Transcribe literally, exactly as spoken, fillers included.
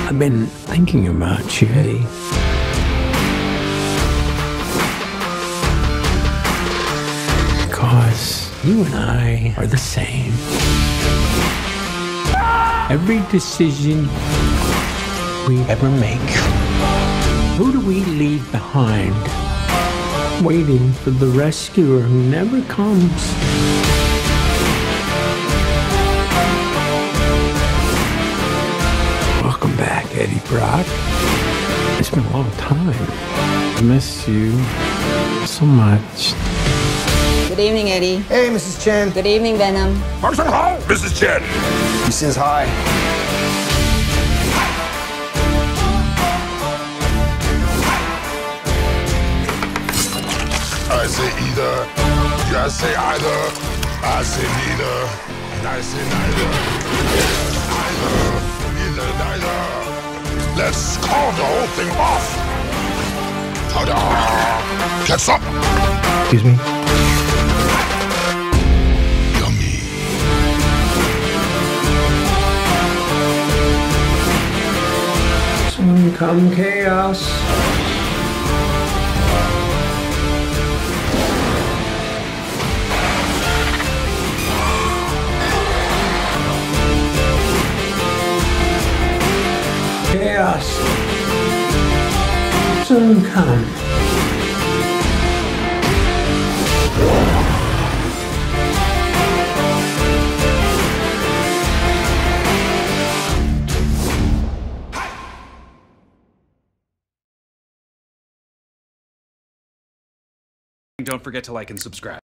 I've been thinking about you, Eddie. Because you and I are the same. Every decision we ever make, who do we leave behind? Waiting for the rescuer who never comes. Welcome back, Eddie Brock. It's been a long time. I miss you so much. Good evening, Eddie. Hey, Missus Chen. Good evening, Venom. Person Hall, Missus Chen. He says hi. I say either, you say either, I say neither, and I say neither. Either, neither, neither. Let's call the whole thing off. Ta-da! Catch up. Excuse me? Yummy. Soon come chaos. Chaos soon come. Don't forget to like and subscribe.